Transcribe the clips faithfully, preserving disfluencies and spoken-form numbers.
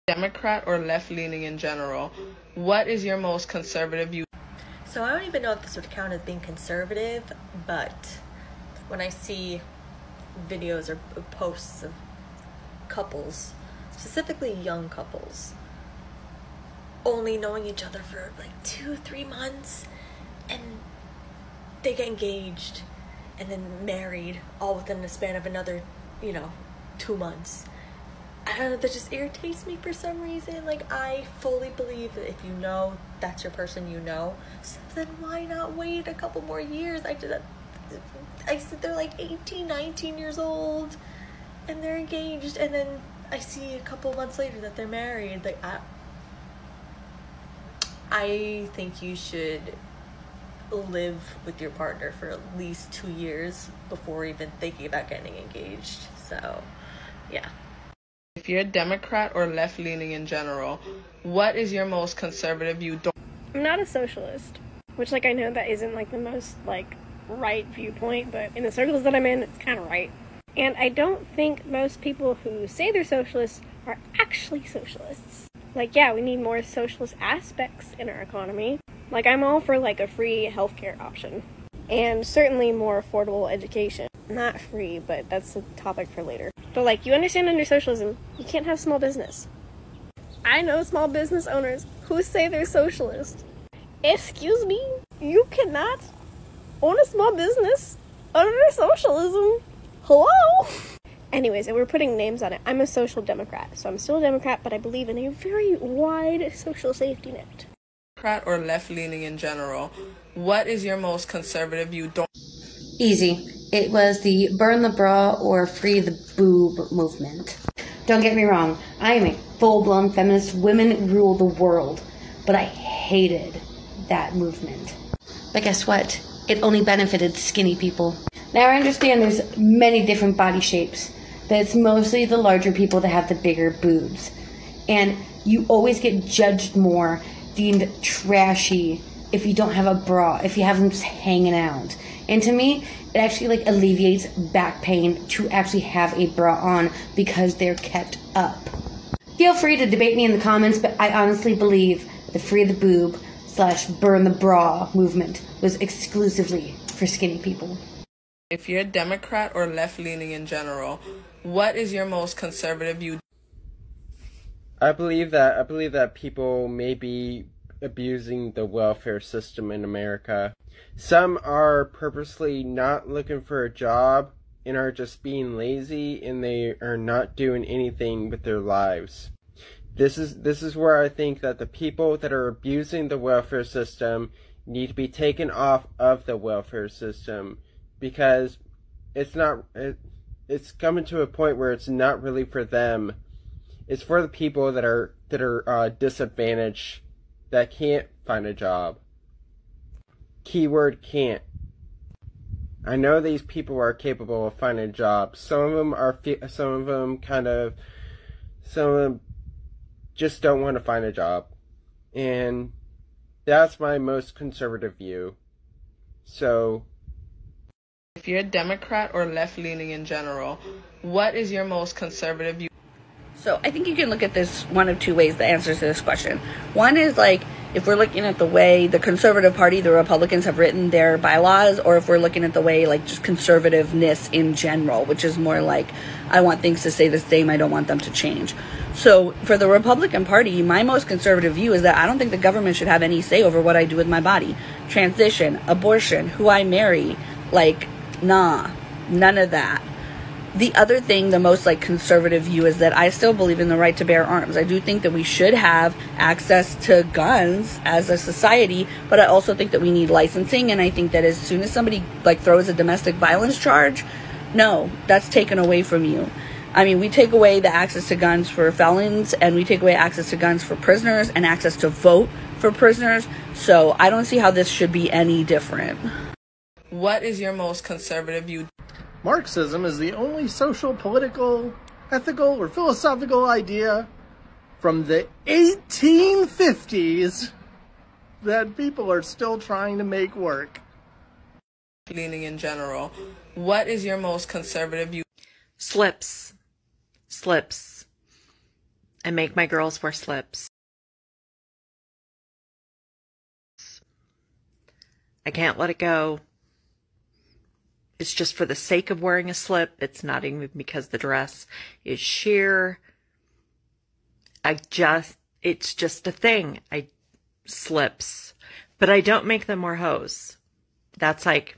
Democrat or left-leaning in general, what is your most conservative view? So I don't even know if this would count as being conservative, but when I see videos or posts of couples, specifically young couples, only knowing each other for like two, three months, and they get engaged and then married all within the span of another, you know, two months. I don't know, that just irritates me for some reason. Like, I fully believe that if you know that's your person, you know. So then why not wait a couple more years? I did that. I said they're like eighteen, nineteen years old and they're engaged, and then I see a couple months later that they're married. Like, I, I think you should live with your partner for at least two years before even thinking about getting engaged. So, yeah. If you're a Democrat or left-leaning in general, what is your most conservative view? I'm not a socialist, which, like, I know that isn't, like, the most, like, right viewpoint, but in the circles that I'm in, it's kind of right. And I don't think most people who say they're socialists are actually socialists. Like, yeah, we need more socialist aspects in our economy. Like, I'm all for, like, a free healthcare option. And certainly more affordable education. Not free, but that's a topic for later. But, like, you understand under socialism, you can't have small business. I know small business owners who say they're socialist. Excuse me? You cannot own a small business under socialism? Hello? Anyways, and we're putting names on it. I'm a social democrat, so I'm still a Democrat, but I believe in a very wide social safety net. Democrat or left-leaning in general, what is your most conservative view? Don't Easy. It was the burn the bra or free the boob movement. Don't get me wrong, I am a full-blown feminist, women rule the world, but I hated that movement. But guess what? It only benefited skinny people. Now I understand there's many different body shapes, but it's mostly the larger people that have the bigger boobs. And you always get judged more, deemed trashy, if you don't have a bra, if you have them just hanging out. And to me, it actually like alleviates back pain to actually have a bra on because they're kept up. Feel free to debate me in the comments, but I honestly believe the free the boob slash burn the bra movement was exclusively for skinny people. If you're a Democrat or left-leaning in general, what is your most conservative view? I believe that I believe that people may be abusing the welfare system in America. Some are purposely not looking for a job and are just being lazy, and they are not doing anything with their lives. This is this is where I think that the people that are abusing the welfare system need to be taken off of the welfare system, because it's not it, it's coming to a point where it's not really for them. It's for the people that are that are uh, disadvantaged, that can't find a job. Keyword can't. I know these people are capable of finding a job. Some of them are, some of them kind of, some of them just don't want to find a job. And that's my most conservative view. So, if you're a Democrat or left-leaning in general, what is your most conservative view? So I think you can look at this one of two ways, the answers to this question. One is like, if we're looking at the way the Conservative Party, the Republicans have written their bylaws, or if we're looking at the way like just conservativeness in general, which is more like, I want things to stay the same, I don't want them to change. So for the Republican Party, my most conservative view is that I don't think the government should have any say over what I do with my body. Transition, abortion, who I marry, like, nah, none of that. The other thing, the most like conservative view, is that I still believe in the right to bear arms. I do think that we should have access to guns as a society, but I also think that we need licensing, and I think that as soon as somebody like throws a domestic violence charge, no, that's taken away from you. I mean, we take away the access to guns for felons, and we take away access to guns for prisoners and access to vote for prisoners, so I don't see how this should be any different. What is your most conservative view? Marxism is the only social, political, ethical, or philosophical idea from the eighteen fifties that people are still trying to make work. Leaning in general, what is your most conservative view? Slips. Slips. and make my girls wear slips. I can't let it go. It's just for the sake of wearing a slip. It's not even because the dress is sheer. I just, it's just a thing. I, slips. But I don't make them wear hose. That's like,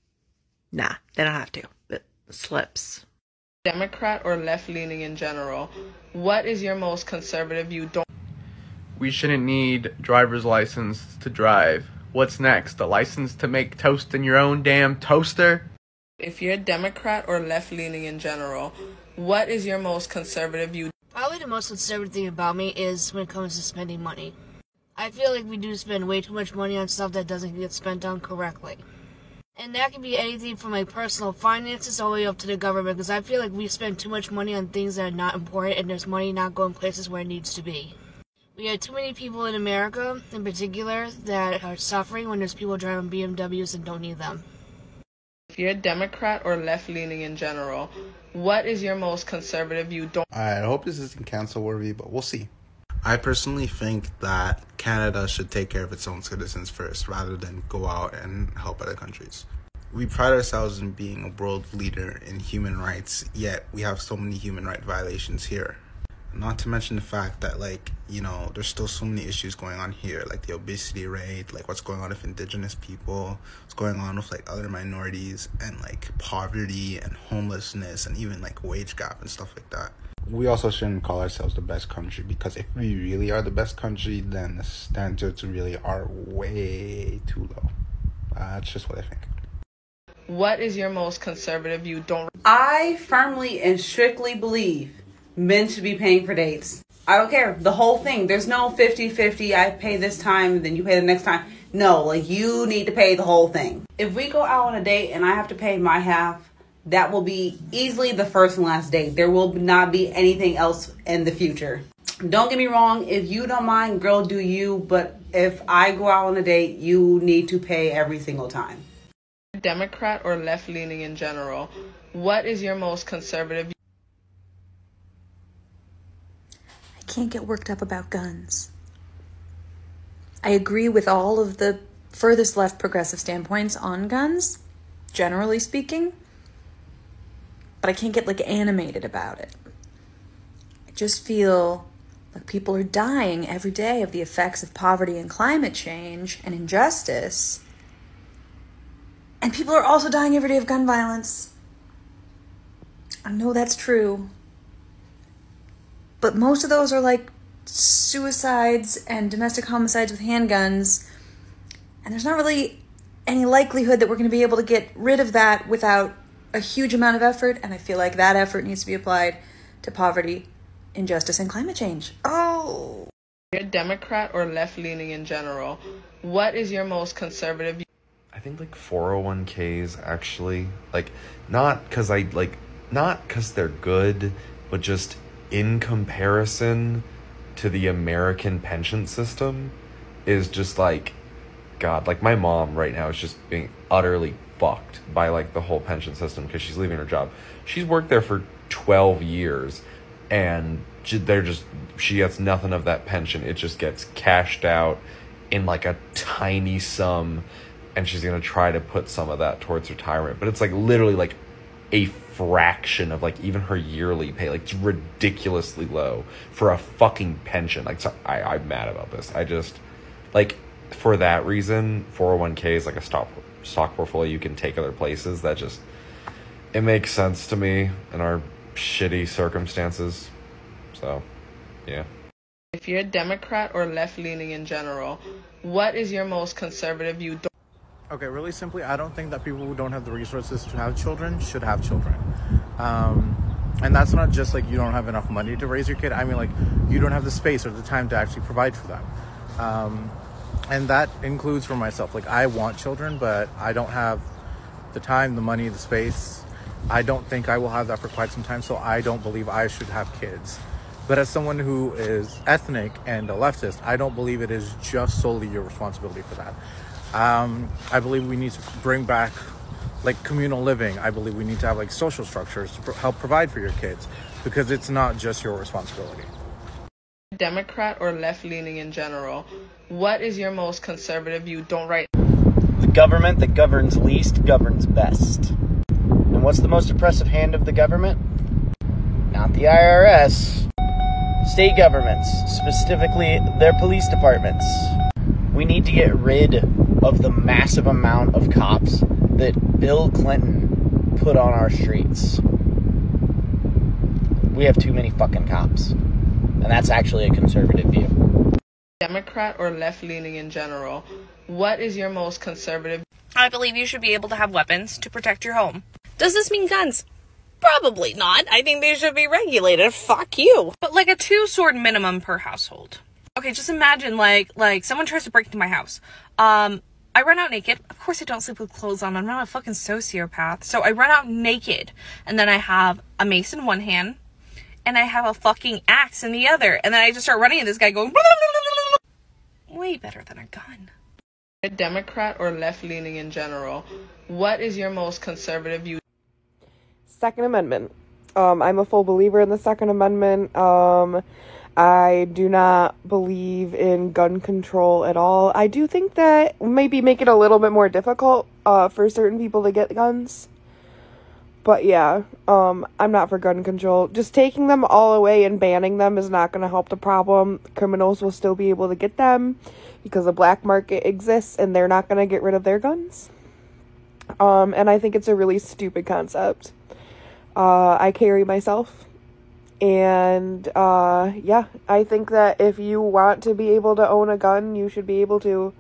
nah, they don't have to. But slips. Democrat or left-leaning in general, what is your most conservative view? Don't. We shouldn't need driver's license to drive. What's next? A license to make toast in your own damn toaster? If you're a Democrat or left-leaning in general, what is your most conservative view? Probably the most conservative thing about me is when it comes to spending money. I feel like we do spend way too much money on stuff that doesn't get spent on correctly. And that can be anything from my personal finances all the way up to the government, because I feel like we spend too much money on things that are not important, and there's money not going places where it needs to be. We have too many people in America, in particular, that are suffering when there's people driving B M Ws and don't need them. If you're a Democrat or left-leaning in general, what is your most conservative view? Don't. I hope this isn't cancel-worthy, but we'll see. I personally think that Canada should take care of its own citizens first, rather than go out and help other countries. We pride ourselves in being a world leader in human rights, yet we have so many human rights violations here. Not to mention the fact that, like, you know, there's still so many issues going on here, like the obesity rate, like what's going on with indigenous people, what's going on with, like, other minorities, and, like, poverty and homelessness, and even, like, wage gap and stuff like that. We also shouldn't call ourselves the best country, because if we really are the best country, then the standards really are way too low. Uh, that's just what I think. What is your most conservative view? Don't. I firmly and strictly believe men should be paying for dates. I don't care. The whole thing. There's no fifty fifty. I pay this time, then you pay the next time. No, like, you need to pay the whole thing. If we go out on a date and I have to pay my half, that will be easily the first and last date. There will not be anything else in the future. Don't get me wrong. If you don't mind, girl, do you. But if I go out on a date, you need to pay every single time. Democrat or left-leaning in general, what is your most conservative view? I can't get worked up about guns. I agree with all of the furthest left progressive standpoints on guns, generally speaking, but I can't get, like, animated about it. I just feel like people are dying every day of the effects of poverty and climate change and injustice. And people are also dying every day of gun violence. I know that's true. But most of those are like suicides and domestic homicides with handguns. And there's not really any likelihood that we're going to be able to get rid of that without a huge amount of effort. And I feel like that effort needs to be applied to poverty, injustice, and climate change. Oh! You're a Democrat or left-leaning in general, what is your most conservative view? I think like four oh one k's actually, like, not because I like, not because they're good, but just in comparison to the American pension system is just like, God, like my mom right now is just being utterly fucked by like the whole pension system because she's leaving her job. She's worked there for twelve years and they're just, she gets nothing of that pension. It just gets cashed out in like a tiny sum. And she's going to try to put some of that towards retirement. But it's like literally like a fraction of like even her yearly pay. Like, it's ridiculously low for a fucking pension. Like, so I, I'm mad about this. I just, like, for that reason, four oh one k is like a stock, stock portfolio you can take other places. That just, it makes sense to me in our shitty circumstances. So, yeah. If you're a Democrat or left-leaning in general, what is your most conservative view? Don't. Okay, really simply, I don't think that people who don't have the resources to have children should have children. Um, and that's not just like you don't have enough money to raise your kid. I mean, like, you don't have the space or the time to actually provide for them. Um, and that includes for myself. Like, I want children, but I don't have the time, the money, the space. I don't think I will have that for quite some time, so I don't believe I should have kids. But as someone who is ethnic and a leftist, I don't believe it is just solely your responsibility for that. Um, I believe we need to bring back like communal living. I believe we need to have like social structures to pr- help provide for your kids, because it's not just your responsibility. Democrat or left-leaning in general, what is your most conservative view? Don't write. The government that governs least governs best. And what's the most oppressive hand of the government? Not the I R S. State governments, specifically their police departments. We need to get rid of the massive amount of cops that Bill Clinton put on our streets. We have too many fucking cops. And that's actually a conservative view. Democrat or left-leaning in general, what is your most conservative? I believe you should be able to have weapons to protect your home. Does this mean guns? Probably not. I think they should be regulated. Fuck you. But like a two-sword minimum per household. Okay, just imagine like like someone tries to break into my house. Um, I run out naked. Of course I don't sleep with clothes on. I'm not a fucking sociopath. So I run out naked. And then I have a mace in one hand. And I have a fucking axe in the other. And then I just start running at this guy going... Way better than a gun. A Democrat or left-leaning in general, what is your most conservative view? Second Amendment. Um, I'm a full believer in the Second Amendment. Um, I do not believe in gun control at all. I do think that maybe make it a little bit more difficult uh, for certain people to get guns. But yeah, um, I'm not for gun control. Just taking them all away and banning them is not going to help the problem. Criminals will still be able to get them because the black market exists and they're not going to get rid of their guns. Um, and I think it's a really stupid concept. Uh, I carry myself. And uh, yeah, I think that if you want to be able to own a gun, you should be able to.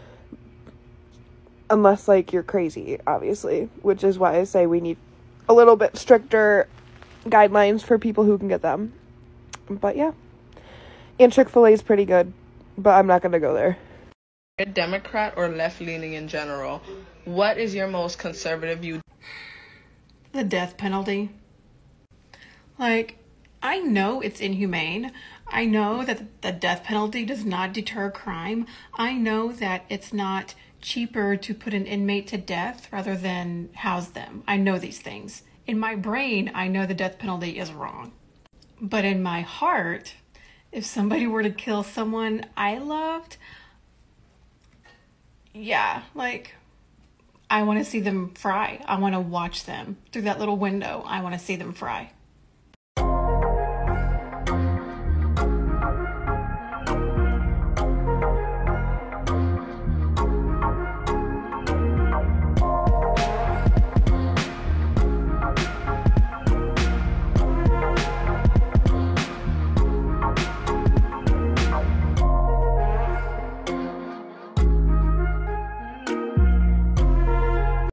Unless, like, you're crazy, obviously. Which is why I say we need a little bit stricter guidelines for people who can get them. But yeah. And Chick-fil-A is pretty good, but I'm not going to go there. A Democrat or left-leaning in general, what is your most conservative view? The death penalty. Like, I know it's inhumane. I know that the death penalty does not deter crime. I know that it's not cheaper to put an inmate to death rather than house them. I know these things. In my brain, I know the death penalty is wrong. But in my heart, if somebody were to kill someone I loved, yeah, like, I want to see them fry. I want to watch them through that little window. I want to see them fry.